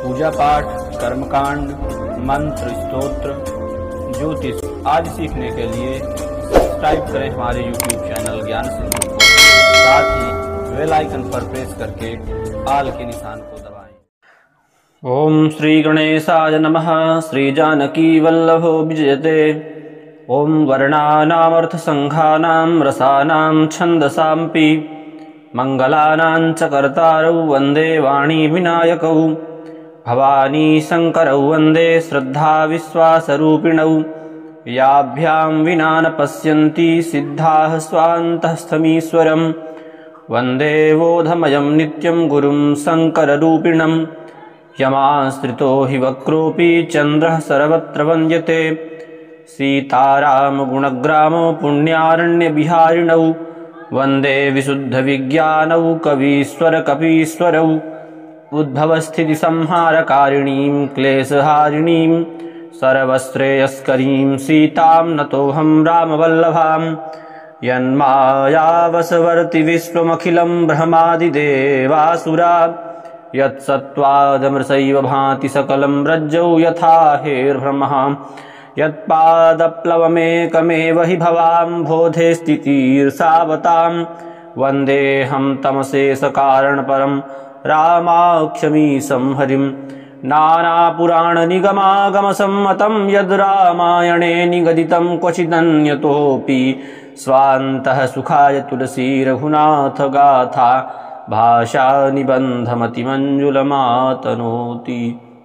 पूजा पाठ, कर्मकांड, मंत्र, स्तोत्र, ज्योतिष आदि सीखने के लिए सब्सक्राइब करें हमारे YouTube चैनल ज्ञान सिंधु को। साथ ही बेल आइकन पर प्रेस करके आल के निशान को दबाएं। ओम श्री गणेशाय नमः। श्री जानकी वल्लभो विजयते। ओम वर्णानामर्थ संघानां रसानां छंदसांपि मंगलानां च कर्तारौ वंदे वाणी विनायकौ। भवानी शंकरौ वंदे श्रद्धा विश्वासरूपिणौ। याभ्यां विना न पश्यन्ति सिद्धाः स्वान्तस्थमीश्वरम्। वंदे बोधमयं नित्यं गुरुं शंकररूपिणम्। यमाश्रितो हि वक्रोऽपि चन्द्रः सर्वत्र वन्द्यते। सीताराम गुणग्रामो पुण्यारण्यविहारिणौ। वंदे विशुद्धविज्ञानौ कवीश्वर कपीश्वरौ। उद्भवस्थिति संहारकारिणीं क्लेशहारिणीं सर्वश्रेयस्करीं सीतां नतोऽहं रामवल्लभां। यन्मायावसवर्ति विश्वमखिलं ब्रह्मादिदेवासुरा। यत्सत्त्वादमृषैव भाति सकलं रज्जौ यथा हेर्ब्रह्मः। यत्पादप्लवमेकमेव हि भवां बोधे स्थितिर्सावतां। वन्देऽहं तमशेषकारणपरं रामाख्यमीशं हरिं। नानापुराणनिगमागमसम्मतं यद् रामायणे निगदितं क्वचिदन्यतोऽपि। स्वान्तः सुखाय तुलसीरघुनाथ गाथा भाषा निबन्धमतिमञ्जुलमातनोति।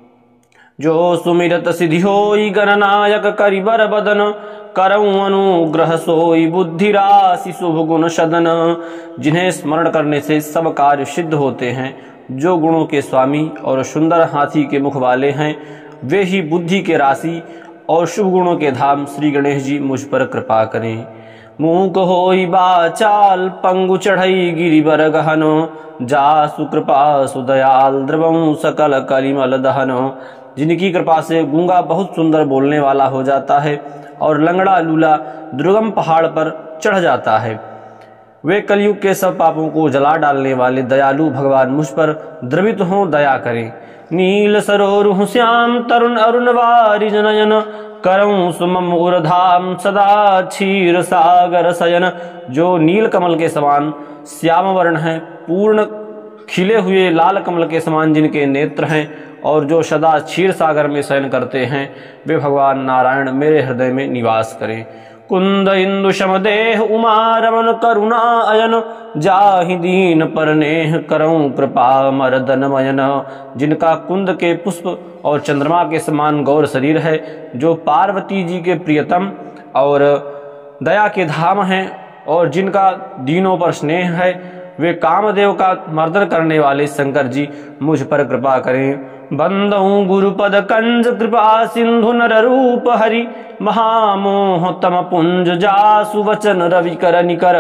जो सुमिरत सिद्धि होई गणनायक करिबर बदन। करऊं अनुग्रह सोई बुद्धि राशि शुभ गुण सदन। जिन्हें स्मरण करने से सब कार्य सिद्ध होते हैं, जो गुणों के स्वामी और सुंदर हाथी के मुख वाले हैं, वे ही बुद्धि के राशि और शुभ गुणों के धाम श्री गणेश जी मुझ पर कृपा करें। मूक होई बाचाल पंगु चढ़ई गिरिबर गहनो। जासु कृपा सुदयाल द्रवं सकल कलिमल दहनो। जिनकी कृपा से गूंगा बहुत सुंदर बोलने वाला हो जाता है और लंगड़ा लूला दुर्गम पहाड़ पर चढ़ जाता है। वे कलयुग के सब पापों को जला डालने वाले दयालु भगवान मुझ पर द्रवित हों, दया करें। नील सरोरुह श्याम तरुण अरुण वारिज नयन। करऊं सुमम उर्धाम सदा क्षीर सागर शयन। जो नील कमल के समान श्याम वर्ण है, पूर्ण खिले हुए लाल कमल के समान जिनके नेत्र हैं और जो सदा क्षीर सागर में शयन करते हैं, वे भगवान नारायण मेरे हृदय में निवास करें। कुंद इंदु समदेह उमा रमन करुणा अयन। जाहि दीन परनेह करऊं कृपा मर्दन मयन। जिनका कुंद के पुष्प और चंद्रमा के समान गौर शरीर है, जो पार्वती जी के प्रियतम और दया के धाम हैं, और जिनका दीनों पर स्नेह है, वे कामदेव का मर्दन करने वाले शंकर जी मुझ पर कृपा करें। बंदऊं गुरुपद कंज कृपा सिंधु नर रूप हरि। महामोह तम पुंज जासु वचन रवि कर निकर।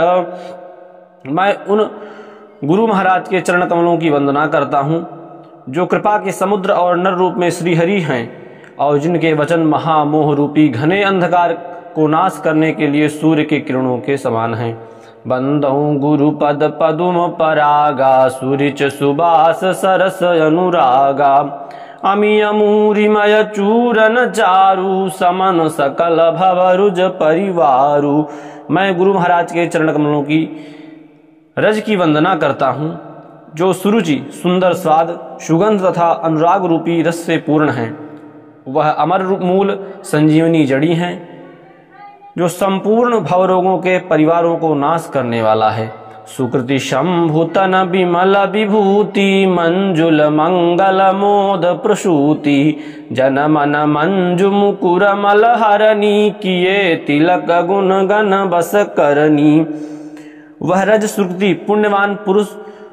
मैं उन गुरु महाराज के चरण कमलों की वंदना करता हूँ, जो कृपा के समुद्र और नर रूप में श्री हरि हैं, और जिनके वचन महामोह रूपी घने अंधकार को नाश करने के लिए सूर्य के किरणों के समान हैं। बंदऊं गुरुपद पदुम परागा सुरिच सुबास सरस अनुरागा। अमी अमूरिमय चूरन चारु समन सकल भवरुज परिवारु। मैं गुरु महाराज के चरण कमलों की रज की वंदना करता हूँ, जो सुरुचि सुंदर स्वाद सुगंध तथा अनुराग रूपी रस से पूर्ण हैं। वह अमर मूल संजीवनी जड़ी हैं, जो संपूर्ण भवरोगों के परिवारों को नाश करने वाला है। सुकृति शंभुतन विमल विभूति मंजुल मंगल मोद प्रसूति। जन मन मंजु मुकुर मल हरनी किए तिलक गुण गण बस करनी। वह रज सुकृति पुण्यवान पुरुष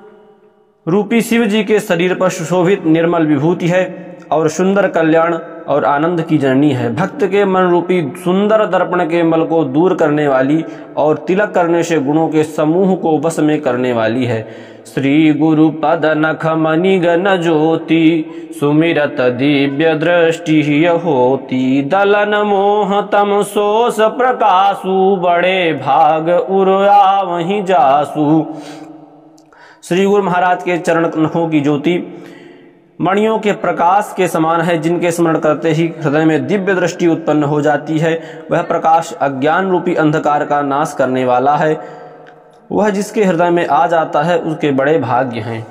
रूपी शिव जी के शरीर पर सुशोभित निर्मल विभूति है और सुंदर कल्याण और आनंद की जननी है। भक्त के मन रूपी सुंदर दर्पण के मल को दूर करने वाली और तिलक करने से गुणों के समूह को वश में करने वाली है। श्री गुरु पद नख मणि गण ज्योति सुमिरत दिव्य दृष्टि होती। दलन मोह तम सोस प्रकाशु बड़े भाग उर्या वहीं जासु। श्री गुरु महाराज के चरण नखों की ज्योति मणियों के प्रकाश के समान है, जिनके स्मरण करते ही हृदय में दिव्य दृष्टि उत्पन्न हो जाती है। वह प्रकाश अज्ञान रूपी अंधकार का नाश करने वाला है। वह जिसके हृदय में आ जाता है उसके बड़े भाग्य हैं।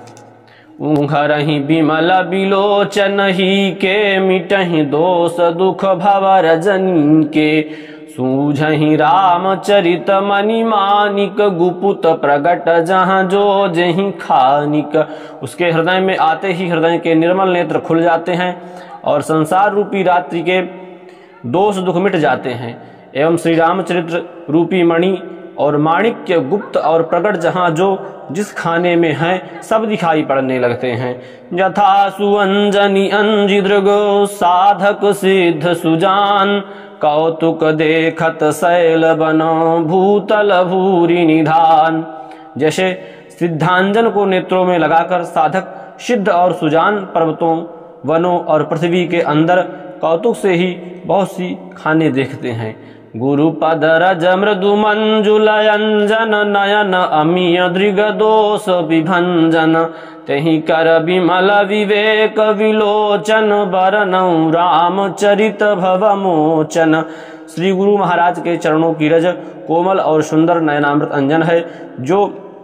उंघरहि बिमल बिलोचन ही के, मिटहि दोष दुख भव रजनी के। सूझहि रामचरित मणि मानिक, गुपुत प्रगट जहाँ जो जहि खानिक। उसके हृदय में आते ही हृदय के निर्मल नेत्र खुल जाते हैं और संसार रूपी रात्रि के दोष दुख मिट जाते हैं। एवं श्री रामचरित्र रूपी मणि और माणिक्य गुप्त और प्रगट जहाँ जो जिस खाने में है सब दिखाई पड़ने लगते हैं। यथा सुअंजनी अंजिदृग, साधक सिद्ध सुजान। कौतुक देखत शैल बनो, भूतल भूरि निधान। जैसे सिद्धांजन को नेत्रों में लगाकर साधक सिद्ध और सुजान पर्वतों, वनों और पृथ्वी के अंदर कौतुक से ही बहुत सी खाने देखते हैं। गुरुपद रज मृदु मंजुल अंजन, नयन अमीय दृग दोष विभंजन। तेहि कर विमल विवेक विलोचन, बरनऊ रामचरित भव मोचन। श्री गुरु महाराज के चरणों की रज कोमल और सुंदर नयनामृत अंजन है, जो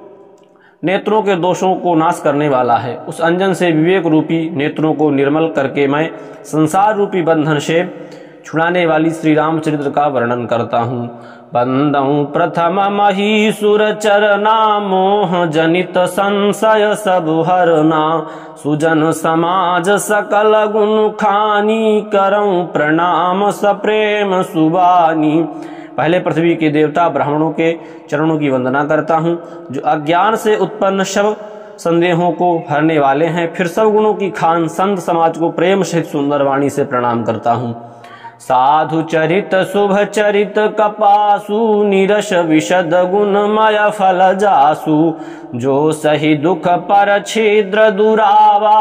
नेत्रों के दोषों को नाश करने वाला है। उस अंजन से विवेक रूपी नेत्रों को निर्मल करके मैं संसार रूपी बंधन से छुड़ाने वाली श्री रामचरित्र का वर्णन करता हूँ। बंदऊ प्रथम महीसुर चरना, मोह जनित संशय सब हरना। सुजन समाज सकल गुण खानी, करऊं प्रणाम सप्रेम सुबानी। पहले पृथ्वी के देवता ब्राह्मणों के चरणों की वंदना करता हूँ, जो अज्ञान से उत्पन्न सब संदेहों को हरने वाले हैं। फिर सब गुणों की खान संत समाज को प्रेम सहित सुंदर वाणी से प्रणाम करता हूँ। साधु चरित शुभ चरित कपासु, निरश विशद गुणमय फल जासु। जो सही दुख पर छिद्र दुरावा,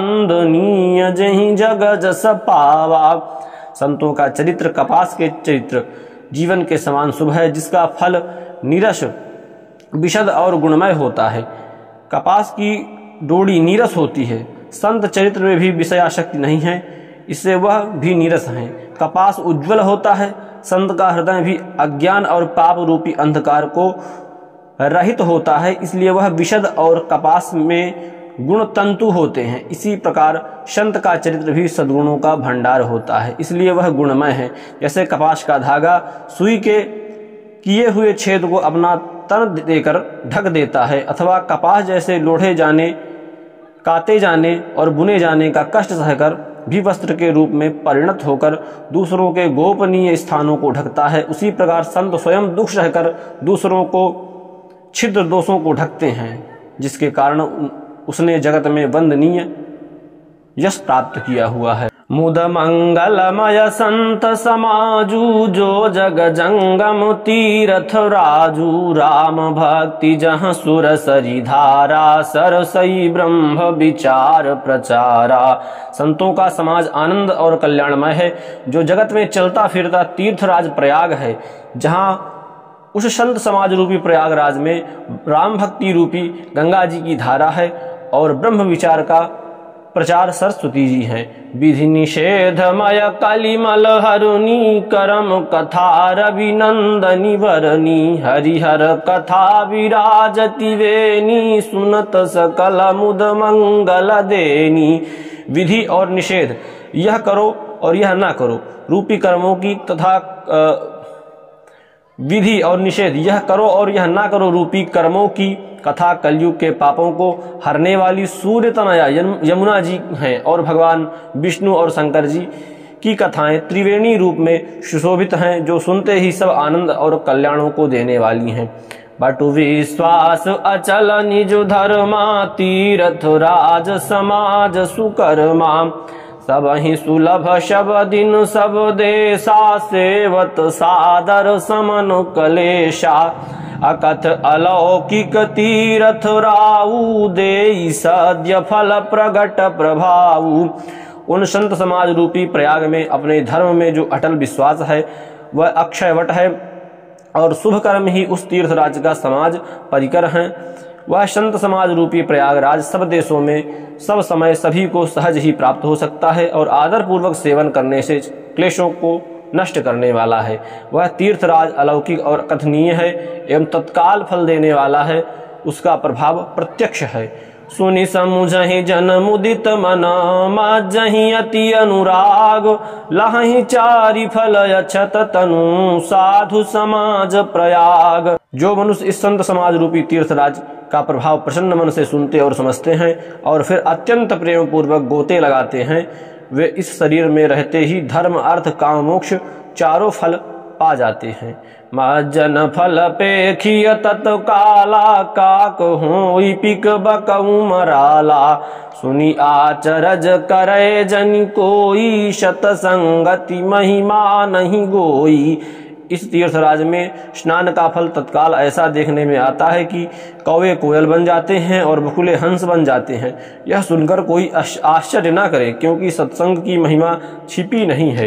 बंदनीय जहि जग जस पावा। संतों का चरित्र कपास के चरित्र जीवन के समान शुभ है, जिसका फल नीरस विशद और गुणमय होता है। कपास की डोरी नीरस होती है। संत चरित्र में भी विषयाशक्ति नहीं है, इससे वह भी नीरस है। कपास उज्जवल होता है। संत का हृदय भी अज्ञान और पाप रूपी अंधकार को रहित होता है, इसलिए वह विशद और कपास में गुण तंतु होते हैं। इसी प्रकार संत का चरित्र भी सद्गुणों का भंडार होता है, इसलिए वह गुणमय है। जैसे कपास का धागा सुई के किए हुए छेद को अपना तन देकर ढक देता है, अथवा कपास जैसे लोढ़े जाने, काते जाने और बुने जाने का कष्ट सहकर भी वस्त्र के रूप में परिणत होकर दूसरों के गोपनीय स्थानों को ढकता है, उसी प्रकार संत स्वयं दुख सहकर दूसरों को छिद्र दोषों को ढकते हैं, जिसके कारण उसने जगत में वंदनीय यश प्राप्त किया हुआ है। मुद मंगलमय संत समाजू, जो जग जंगम तीरथ राजू। राम भक्ति जहाँ सुर सरी धारा, सरसई ब्रह्म विचार प्रचारा। संतों का समाज आनंद और कल्याणमय है, जो जगत में चलता फिरता तीर्थराज प्रयाग है। जहाँ उस संत समाज रूपी प्रयागराज में राम भक्ति रूपी गंगा जी की धारा है और ब्रह्म विचार का प्रचार सरस्वती जी है। विधि निषेधमय कलिमल हरुनी, करम कथा रवि नंदनी वरनी। हरिहर कथा विराजति वेनी, सुनत सकल मुद मंगल देनी। विधि और निषेध, यह करो और यह ना करो रूपी कर्मों की, तथा विधि और निषेध, यह करो और यह ना करो रूपी कर्मों की कथा कलयुग के पापों को हरने वाली सूर्य तनया यमुना जी हैं, और भगवान विष्णु और शंकर जी की कथाएं त्रिवेणी रूप में सुशोभित हैं, जो सुनते ही सब आनंद और कल्याणों को देने वाली हैं। बटु विश्वास अचल निज धर्मा, तीरथ राज समाज सुकर्मा। सब ही सुलभ शब दिन सब देशा, सेवत सादर समन कलेशा। अकथ अलौकिक तीरथ राऊ, दे सद्य फल प्रगट प्रभाऊ। उन संत समाज रूपी प्रयाग में अपने धर्म में जो अटल विश्वास है वह अक्षय वट है, और शुभ कर्म ही उस तीर्थराज का समाज परिकर हैं। वह संत समाज रूपी प्रयागराज सब देशों में सब समय सभी को सहज ही प्राप्त हो सकता है और आदर पूर्वक सेवन करने से क्लेशों को नष्ट करने वाला है। वह तीर्थराज अलौकिक और अकथनीय है एवं तत्काल फल देने वाला है, उसका प्रभाव प्रत्यक्ष है। सुनि समुझहि जन मुदित मन, माजहि अति अनुराग, लहहि चारि फल अछत तनु, साधु समाज प्रयाग। जो मनुष्य इस संत समाज रूपी तीर्थराज का प्रभाव प्रसन्न मन से सुनते और समझते हैं और फिर अत्यंत प्रेम पूर्वक गोते लगाते हैं, वे इस शरीर में रहते ही धर्म अर्थ काम मोक्ष चारों फल पा जाते हैं। मज्जन फल पेखिय तत्काला, काक होई पिक बकऊ मराला, सुनी आचरज करे जन कोई, शत संगति महिमा नहीं गोई। इस तीर्थराज में स्नान का फल तत्काल ऐसा देखने में आता है कि कौवे कोयल बन जाते हैं और बकुले हंस बन जाते हैं। यह सुनकर कोई आश्चर्य न करे, क्योंकि सत्संग की महिमा छिपी नहीं है।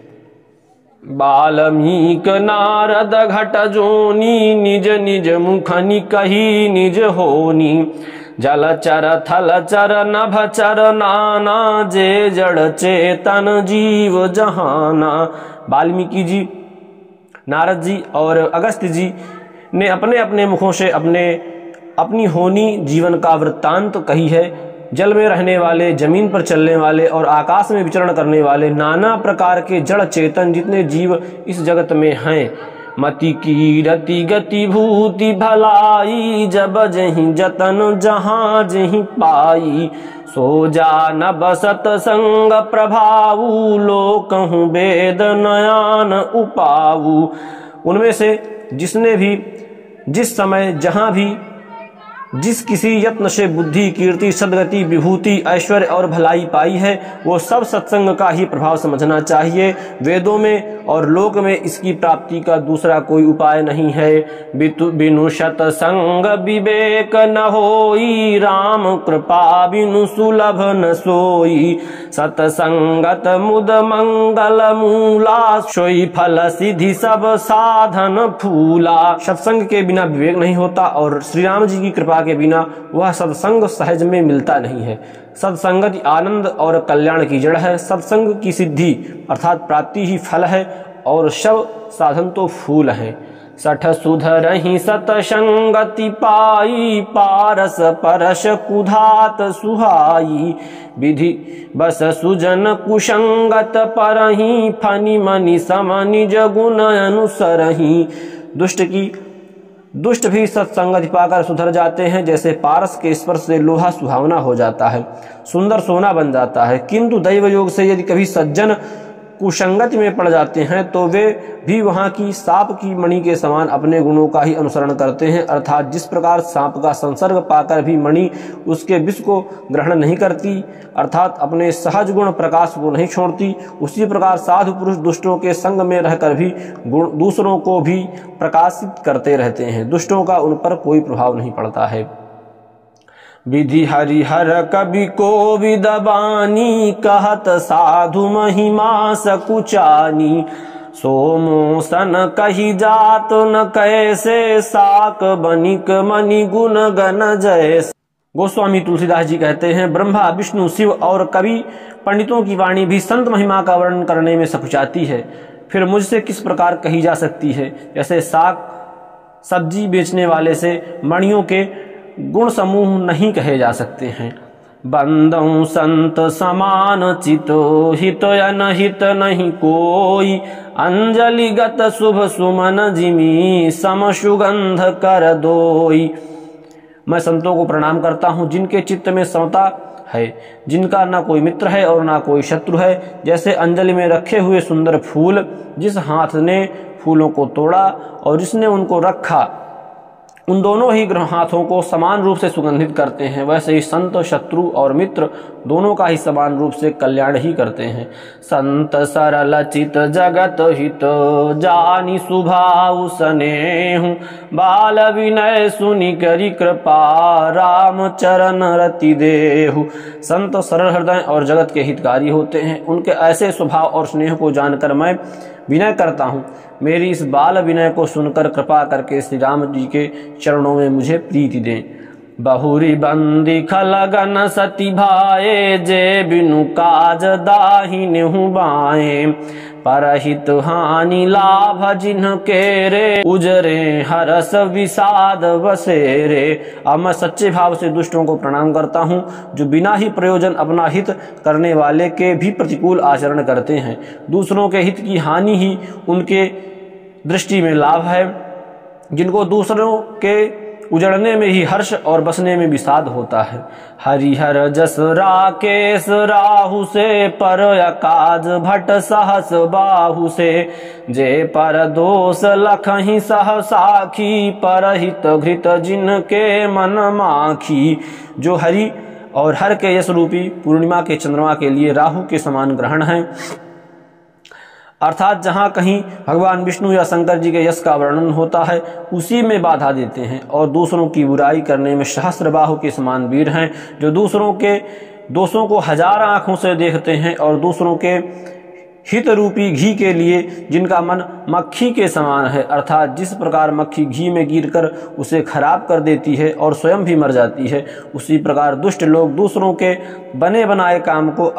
बाल्मीक नारद घट जोनी, निज निज मुखनि कही निज होनी, जलचर थलचर नभचर नाना, जे जड़ चेतन जीव जहाना। वाल्मीकि जी, नारद जी और अगस्त्य जी ने अपने अपने मुखों से अपनी होनी जीवन का वृत्तांत कही है। जल में रहने वाले, जमीन पर चलने वाले और आकाश में विचरण करने वाले नाना प्रकार के जड़ चेतन जितने जीव इस जगत में हैं, मति की रति गति भूति भलाई, जब जहीं जतन जहां जहीं पाई, सो जान बसत संग प्रभाऊ, लोकहु वेद नयान उपाऊ। उनमें से जिसने भी जिस समय जहां भी जिस किसी यत्न से बुद्धि कीर्ति सद्गति विभूति ऐश्वर्य और भलाई पाई है, वो सब सत्संग का ही प्रभाव समझना चाहिए। वेदों में और लोक में इसकी प्राप्ति का दूसरा कोई उपाय नहीं है। बिनु सत्संग विवेक न होई, राम कृपा बिनु सुलभ न सोई, सत्संगत मुद मंगल मूला, सोई फल सिद्धि सब साधन फूला। सत्संग के बिना विवेक नहीं होता और श्री राम जी की कृपा के बिना वह सत्संग सहज में मिलता नहीं है। सत्संगति आनंद और कल्याण की जड़ है। सत्संग की सिद्धि अर्थात प्राप्ति ही फल है और सब साधन तो फूल हैं। सठ सुधरहि सतसंगति पाई, पारस परस कुधात सुहाई, विधि बस सुजन कुसंगत परहि, फनि मनि सम निज गुण अनुसरहि। दुष्ट भी सत्संगति पाकर सुधर जाते हैं, जैसे पारस के स्पर्श से लोहा सुहावना हो जाता है, सुंदर सोना बन जाता है। किंतु दैव योग से यदि कभी सज्जन कुसंगति में पड़ जाते हैं तो वे भी वहां की सांप की मणि के समान अपने गुणों का ही अनुसरण करते हैं। अर्थात जिस प्रकार सांप का संसर्ग पाकर भी मणि उसके विष को ग्रहण नहीं करती, अर्थात अपने सहज गुण प्रकाश को नहीं छोड़ती, उसी प्रकार साधु पुरुष दुष्टों के संग में रहकर भी गुण दूसरों को भी प्रकाशित करते रहते हैं। दुष्टों का उन पर कोई प्रभाव नहीं पड़ता है। विधि हरिहर कवि को विदबानी, कहत साधु महिमा सकुचानी, सोमो सन कही जात न कैसे, साक बनिक मणि गुण गण जैसे। गोस्वामी तुलसीदास जी कहते हैं, ब्रह्मा विष्णु शिव और कवि पंडितों की वाणी भी संत महिमा का वर्णन करने में सकुचाती है, फिर मुझसे किस प्रकार कही जा सकती है। जैसे साग सब्जी बेचने वाले से मणियों के गुण समूह नहीं कहे जा सकते हैं। बंदौ संत समान चितो, हित अनहित नहीं कोई, अंजलिगत शुभ सुमन जिमी, सम सुगंध कर दोई। मैं संतों को प्रणाम करता हूँ जिनके चित्त में समता है, जिनका ना कोई मित्र है और ना कोई शत्रु है। जैसे अंजलि में रखे हुए सुंदर फूल, जिस हाथ ने फूलों को तोड़ा और जिसने उनको रखा, उन दोनों ही हाथों को समान रूप से सुगंधित करते हैं। वैसे ही संत शत्रु और मित्र दोनों का ही समान रूप से कल्याण ही करते हैं। संत सरल चित जगत हित, जानी सुभाव स्नेहु, बाल विनय सुनि करी कृपा, राम चरण रति देहु। संत सरल हृदय और जगत के हितकारी होते हैं। उनके ऐसे स्वभाव और स्नेह को जानकर मैं विनय करता हूँ। मेरी इस बाल विनय को सुनकर कृपा करके श्री राम जी के चरणों में मुझे प्रीति दें। बहुरी बंदी खलगन सती भाए, जे बिनु काज दाहिनेहु बाए। परहित हानि लाभ जिनके रे, उजरे हरस विषाद बसेरे। अब मैं सच्चे भाव से दुष्टों को प्रणाम करता हूँ, जो बिना ही प्रयोजन अपना हित करने वाले के भी प्रतिकूल आचरण करते हैं। दूसरों के हित की हानि ही उनके दृष्टि में लाभ है, जिनको दूसरों के उजड़ने में ही हर्ष और बसने में विषाद होता है। हरिहर जस राकेश राहु से, पर अकाज भट सहस बाहु से। जे पर दोष लखहि सह साखी, परहित घृत जिनके मन माखी। जो हरि और हर के यश रूपी पूर्णिमा के चंद्रमा के लिए राहु के समान ग्रहण है, अर्थात जहाँ कहीं भगवान विष्णु या शंकर जी के यश का वर्णन होता है उसी में बाधा देते हैं, और दूसरों की बुराई करने में सहस्त्रबाहु के समान वीर हैं, जो दूसरों के दोषों को हजार आंखों से देखते हैं और दूसरों के हित रूपी घी के लिए जिनका मन मक्खी के समान है, अर्थात जिस प्रकार मक्खी घी में गिरकर उसे खराब कर देती है और स्वयं भी मर जाती है, उसी प्रकार दुष्ट लोग दूसरों के बने बनाए काम को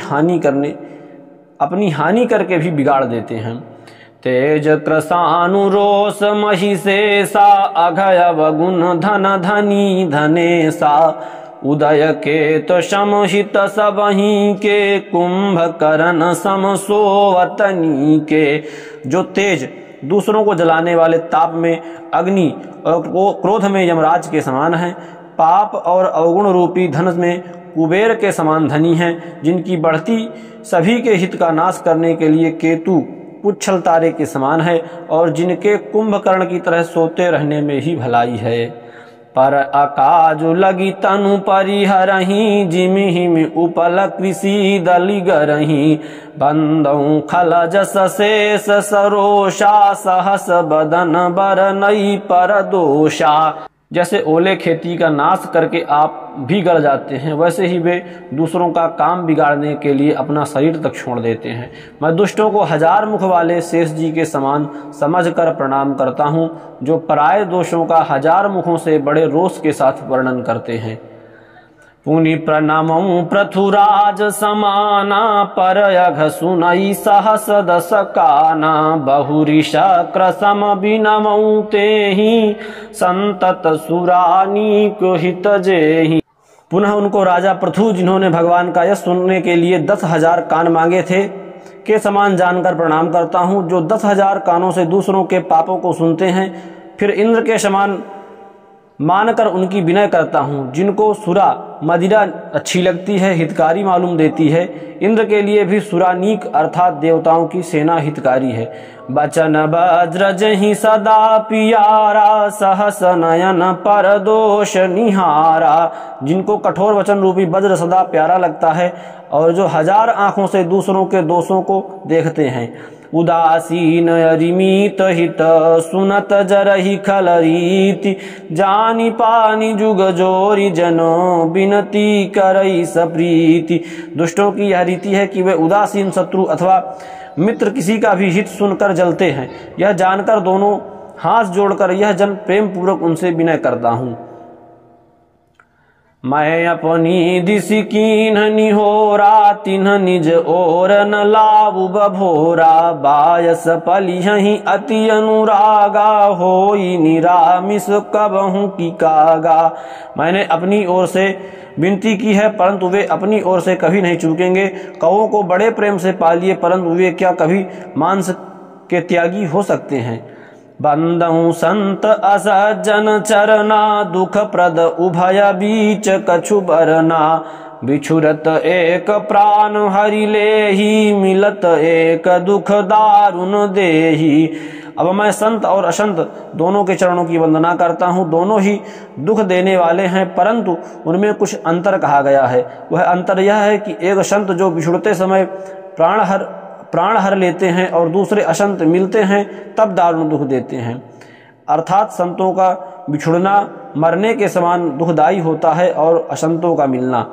अपनी हानि करके भी बिगाड़ देते हैं। तेज कृशानुरोष महिषेशा, अघय अवगुण धन धनी धनेशा। उदय केत समहित सबहि के, कुंभकर्ण सम सोवतनी के। जो तेज दूसरों को जलाने वाले ताप में अग्नि और क्रोध में यमराज के समान है, पाप और अवगुण रूपी धन में कुबेर के समान धनी हैं, जिनकी बढ़ती सभी के हित का नाश करने के लिए केतु पुच्छल तारे के समान है, और जिनके कुंभकर्ण की तरह सोते रहने में ही भलाई है। पर अकाजु लगी तनु परिहरहि, जिमिहि उपल कृषि दलिगरहि। बंदौ खल जस शेष सरोषा, सहस बदन बरनई पर दोषा। जैसे ओले खेती का नाश करके आप भी गल जाते हैं, वैसे ही वे दूसरों का काम बिगाड़ने के लिए अपना शरीर तक छोड़ देते हैं। मैं दुष्टों को हजार मुख वाले शेष जी के समान समझकर प्रणाम करता हूँ, जो पराये दोषों का हजार मुखों से बड़े रोष के साथ वर्णन करते हैं। पुनि प्रणमऊ पृथुराज समाना, पर यघ सुनई सहस दस काना। बहुरी शक्र सम बिनमऊ तेहि, संतत सुरानीक हित जेहि। पुनः उनको राजा पृथु, जिन्होंने भगवान का यश सुनने के लिए 10,000 कान मांगे थे, के समान जानकर प्रणाम करता हूँ, जो 10,000 कानों से दूसरों के पापों को सुनते हैं, फिर इंद्र के समान मानकर उनकी विनय करता हूँ। जिनको सुरा मदिरा अच्छी लगती है, हितकारी मालूम देती है, इंद्र के लिए भी सुरानीक अर्थात देवताओं की सेना हितकारी है। बचन वज्र जहि सदा पियारा, सहस नयन पर दोष निहारा। जिनको कठोर वचन रूपी वज्र सदा प्यारा लगता है, और जो हजार आंखों से दूसरों के दोषों को देखते हैं। उदासीन अरिमित हित, सुनत जरहि खल रीति। जानी पानी जुग जोरी जनो, बिनती करई सप्रीति। दुष्टों की यह रीति है कि वे उदासीन शत्रु अथवा मित्र किसी का भी हित सुनकर जलते हैं। यह जानकर दोनों हाथ जोड़कर यह जन प्रेम पूर्वक उनसे विनय करता हूँ। मैं अपनी दिसि कीन्ह निहोरा, तिन्ह निज ओर न लाऊ बभोरा। बायस पलिहहि अति अनुरागा, होई निरामिष कबहु की कागा। मैंने अपनी ओर से विनती की है, परंतु वे अपनी ओर से कभी नहीं चूकेंगे। कौओं को बड़े प्रेम से पालिए, परंतु वे क्या कभी मांस के त्यागी हो सकते हैं। बंदऊ संत असज्जन चरना, दुख प्रद उभय बीच कछु बरना। बिछुरत एक प्राण हरि लेहि, मिलत एक दुख दारुण देहि। अब मैं संत और असंत दोनों के चरणों की वंदना करता हूँ। दोनों ही दुख देने वाले हैं, परंतु उनमें कुछ अंतर कहा गया है। वह अंतर यह है कि एक संत जो बिछुड़ते समय प्राण हर लेते हैं, और दूसरे असंत मिलते हैं तब दारुण दुख देते हैं। अर्थात संतों का बिछुड़ना मरने के समान दुखदायी होता है, और असंतों का मिलना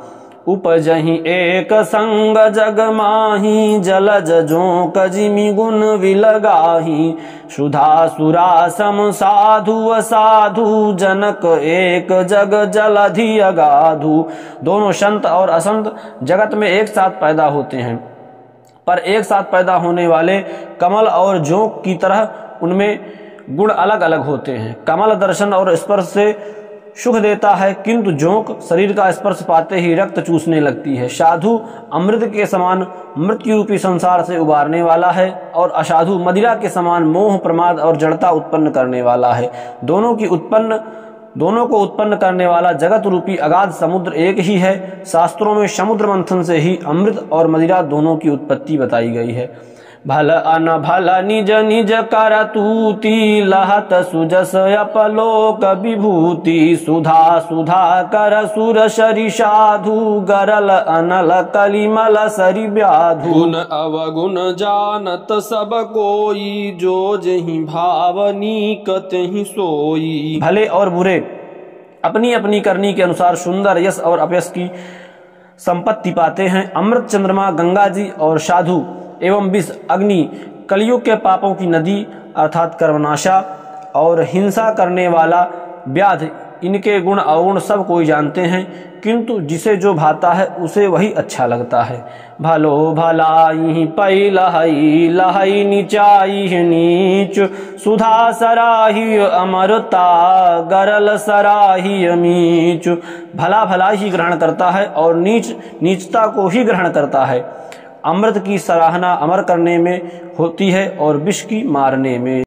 उपजहि एक संग जग माही, जलज जोंक जिमि गुण विलगाही। सुधा सुरा सम साधु असाधु, जनक एक जग जलधि अगाधु। दोनों संत और असंत जगत में एक साथ पैदा होते हैं, पर एक साथ पैदा होने वाले कमल और जोंक की तरह उनमें गुण अलग अलग होते हैं। कमल दर्शन और स्पर्श से सुख देता है, किंतु जोंक शरीर का स्पर्श पाते ही रक्त चूसने लगती है। साधु अमृत के समान मृत्यु रूपी संसार से उबारने वाला है, और असाधु मदिरा के समान मोह प्रमाद और जड़ता उत्पन्न करने वाला है। दोनों को उत्पन्न करने वाला जगत रूपी अगाध समुद्र एक ही है। शास्त्रों में समुद्र मंथन से ही अमृत और मदिरा दोनों की उत्पत्ति बताई गई है। भल अन भल निज निज कर तूति, लहत सुजस अपलोक विभूति। सुधा सुधा कर सुर शरि साधु, गरल अनल कलिमल सरि व्याधु। गुण अवगुण जानत सब कोई, जो जहि भावनी कतहि सोई। भले और बुरे अपनी अपनी करनी के अनुसार सुंदर यश और अपयश की संपत्ति पाते हैं। अमृत चंद्रमा, गंगा जी और साधु एवं विष अग्नि कलयुग के पापों की नदी अर्थात कर्मनाशा और हिंसा करने वाला व्याध, इनके गुण अवगुण सब कोई जानते हैं, किंतु जिसे जो भाता है उसे वही अच्छा लगता है। भलो भलाई पै लहई, लहई नीचाई नीच। सुधा सराही अमरता, गरल सराही मीच। भला भला ही ग्रहण करता है और नीच नीचता को ही ग्रहण करता है। अमृत की सराहना अमर करने में होती है और विष की मारने में।